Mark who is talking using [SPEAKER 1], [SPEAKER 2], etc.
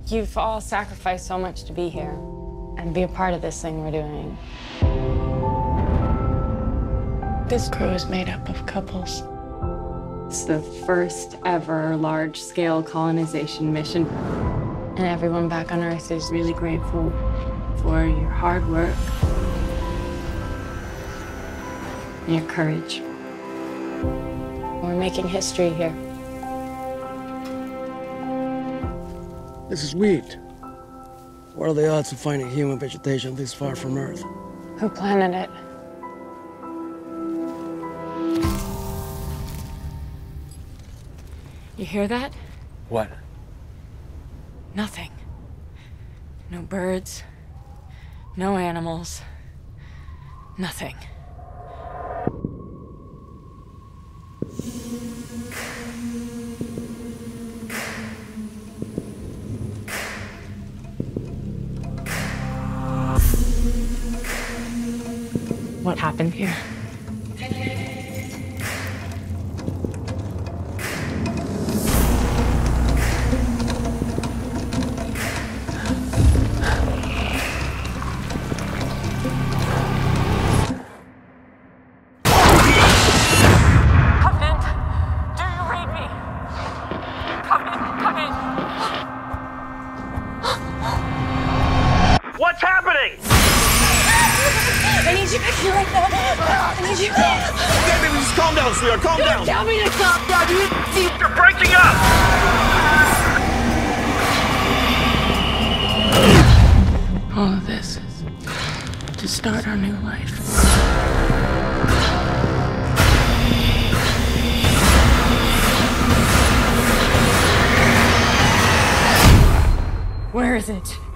[SPEAKER 1] You've all sacrificed so much to be here and be a part of this thing we're doing. This crew is made up of couples. It's the first ever large-scale colonization mission. And everyone back on Earth is really grateful for your hard work and your courage. We're making history here.
[SPEAKER 2] This is wheat. What are the odds of finding human vegetation this far from Earth?
[SPEAKER 1] Who planted it? You hear that?
[SPEAKER 2] What?
[SPEAKER 1] Nothing. No birds, no animals, nothing. What happened here?
[SPEAKER 3] Covenant, do you read me? Covenant, come in.
[SPEAKER 4] What's happening?
[SPEAKER 3] I need you back here right now. I need you.
[SPEAKER 4] Okay, baby, just calm down, sweetheart. Calm down.
[SPEAKER 3] Tell me to calm down.
[SPEAKER 4] You're breaking up.
[SPEAKER 1] All of this is to start our new life. Where is it?